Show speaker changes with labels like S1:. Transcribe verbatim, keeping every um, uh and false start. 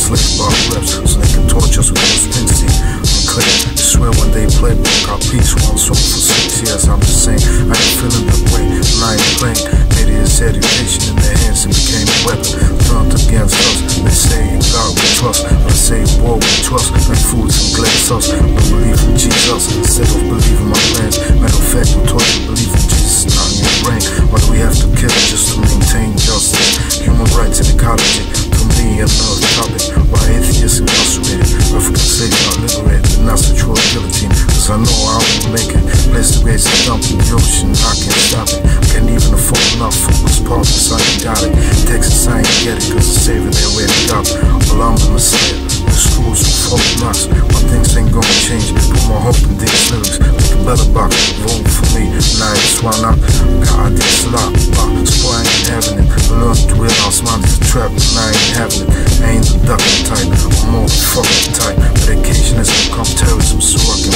S1: slave bar reps so they can torture us with those Springsteen. Unclear, I swear one day play back our peace while I'm sold for six years. I'm just saying, I ain't feeling that way, and I ain't playing. Made his education in their hands and became a weapon turned against us. They say in God we trust, but I say in war we trust, like foods and glad sauce. But believe in Jesus instead of believing my plans. Matter of fact, I'm taught to believe in Jesus, not in your brain. Why do we have to kill it just to maintain justice? Human rights and ecology, to me another topic. Why atheists incarcerated, African slaves are liberated, and that's the true guillotine. Cause I know I will make it. Place the waste and dump in the ocean, I can't stop it. I can't even afford enough for this part, cause I ain't got it. Texas, I ain't get it, cause the savior there where they got. Well, I'm the messiah, the schools with folk knocks. My things ain't gonna change, put my hope in these lyrics. Make a better box, vote for me, and I just wanna God, this lot, so I ain't having it. I learned to realize mine is a trap, and I ain't having it. I ain't the ducking type, I'm more the fucking type. Medication has become terrorism, so I can